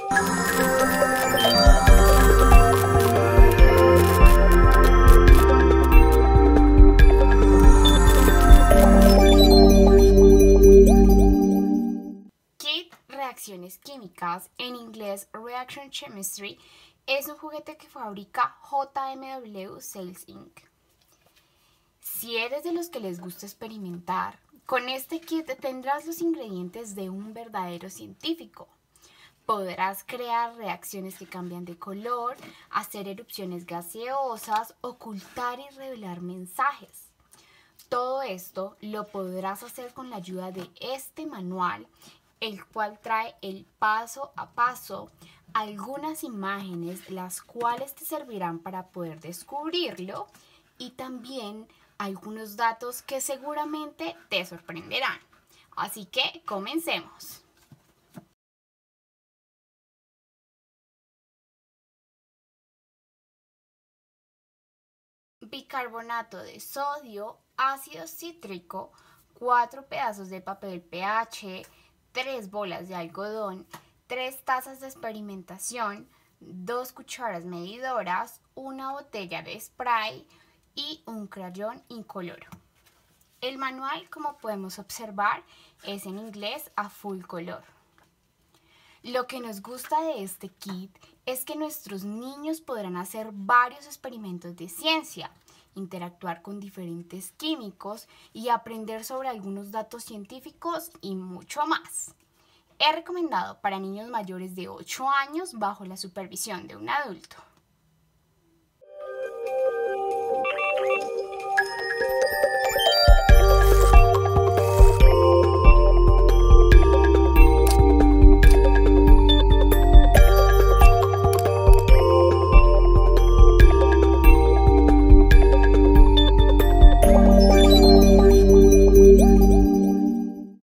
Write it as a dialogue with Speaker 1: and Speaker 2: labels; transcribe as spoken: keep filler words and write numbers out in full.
Speaker 1: Kit Reacciones Químicas, en inglés Reaction Chemistry, es un juguete que fabrica J M W Sales incorporated. Si eres de los que les gusta experimentar, con este kit tendrás los ingredientes de un verdadero científico. Podrás crear reacciones que cambian de color, hacer erupciones gaseosas, ocultar y revelar mensajes. Todo esto lo podrás hacer con la ayuda de este manual, el cual trae el paso a paso, algunas imágenes las cuales te servirán para poder descubrirlo y también algunos datos que seguramente te sorprenderán. Así que comencemos. Bicarbonato de sodio, ácido cítrico, cuatro pedazos de papel P H, tres bolas de algodón, tres tazas de experimentación, dos cucharas medidoras, una botella de spray y un crayón incoloro. El manual, como podemos observar, es en inglés a full color. Lo que nos gusta de este kit es que nuestros niños podrán hacer varios experimentos de ciencia, interactuar con diferentes químicos y aprender sobre algunos datos científicos y mucho más. Es recomendado para niños mayores de ocho años bajo la supervisión de un adulto.